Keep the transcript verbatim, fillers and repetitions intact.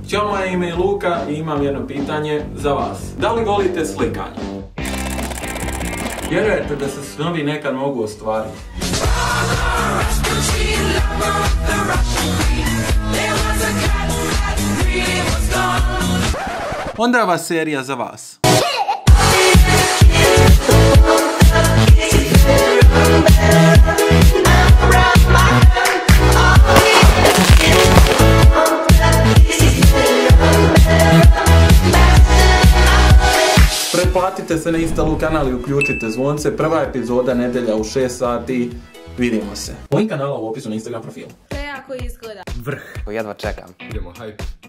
Ćao, moje ime je Luka i imam jedno pitanje za vas. Da li volite slikanje? Vjerujete da se snovi nekad mogu ostvariti? Onda je ova serija za vas. Pretplatite se na Instalu kanal i uključite zvonce. Prva epizoda nedelja u šest sati. Vidimo se. Link kanala u opisu na Instagram profilu. To jako izgleda. Vrh. Jedva čekam. Idemo, hajde.